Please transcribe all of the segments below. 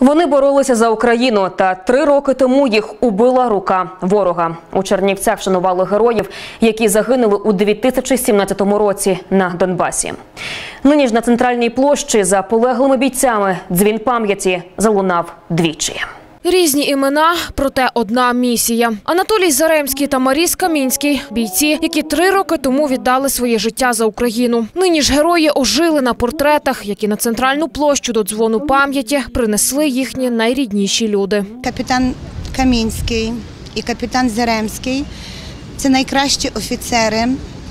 Вони боролися за Україну, та 3 роки тому їх убила рука ворога. У Чернівцях вшанували героїв, які загинули у 2017 році на Донбасі. Нині ж на центральній площі за полеглими бійцями дзвін пам'яті залунав двічі. Різні імена, проте одна місія. Анатолій Заремський та Маріс Камінський – бійці, які 3 роки тому віддали своє життя за Україну. Нині ж герої ожили на портретах, які на центральну площу до дзвону пам'яті принесли їхні найрідніші люди. Капітан Камінський і капітан Заремський – це найкращі офіцери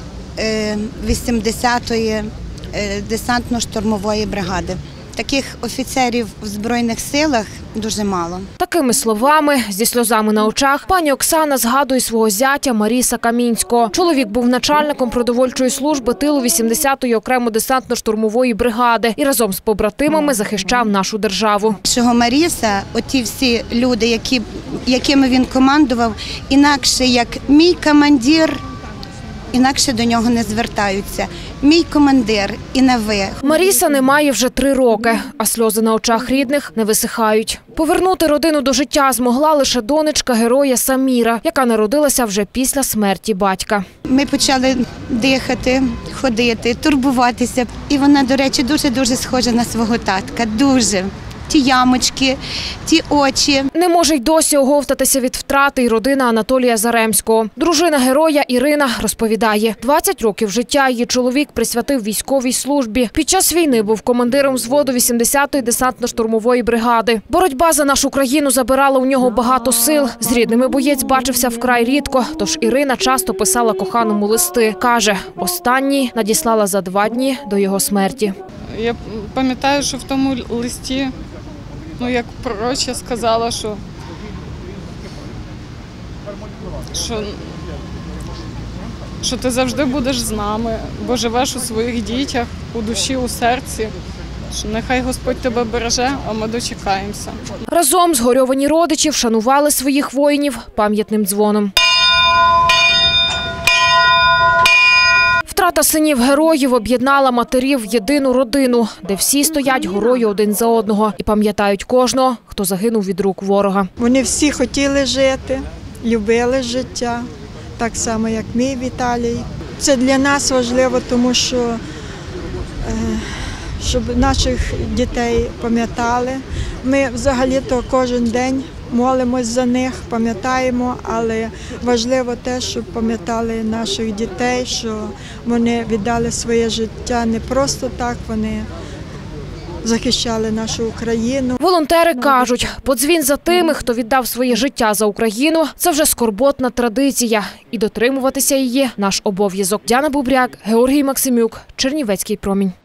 80-ї десантно-штурмової бригади. Таких офіцерів в Збройних силах дуже мало. Такими словами, зі сльозами на очах, пані Оксана згадує свого зятя Маріса Камінського. Чоловік був начальником продовольчої служби тилу 80-ї окремо десантно-штурмової бригади і разом з побратимами захищав нашу державу. Нашого Маріса, оті всі люди, якими він командував, інакше як мій командир, інакше до нього не звертаються. Мій командир і на ви. Маріса немає вже 3 роки, а сльози на очах рідних не висихають. Повернути родину до життя змогла лише донечка героя Саміра, яка народилася вже після смерті батька. Ми почали дихати, ходити, турбуватися. І вона, до речі, дуже-дуже схожа на свого татка. Дуже. Ті ямочки, ті очі. Не може й досі оговтатися від втрати й родина Анатолія Заремського. Дружина героя Ірина розповідає, 20 років життя її чоловік присвятив військовій службі. Під час війни був командиром взводу 80-ї десантно-штурмової бригади. Боротьба за нашу країну забирала у нього багато сил. З рідними боєць бачився вкрай рідко, тож Ірина часто писала коханому листи. Каже, останній надіслала за 2 дні до його смерті. Я пам'ятаю, що в тому листі, як пророча сказала, що ти завжди будеш з нами, бо живеш у своїх дітях, у душі, у серці. Що нехай Господь тебе береже, а ми дочекаємося. Разом згорьовані родичі вшанували своїх воїнів пам'ятним дзвоном. Втрата синів героїв об'єднала матерів в єдину родину, де всі стоять горою один за одного і пам'ятають кожного, хто загинув від рук ворога. Вони всі хотіли жити, любили життя, так само, як мій Віталій. Це для нас важливо, тому що щоб наших дітей пам'ятали. Ми взагалі-то кожен день молимось за них, пам'ятаємо, але важливо те, щоб пам'ятали наших дітей, що вони віддали своє життя не просто так, вони захищали нашу Україну. Волонтери кажуть, подзвін за тими, хто віддав своє життя за Україну – це вже скорботна традиція. І дотримуватися її – наш обов'язок. Діана Бубряк, Георгій Максимюк, Чернівецький промінь.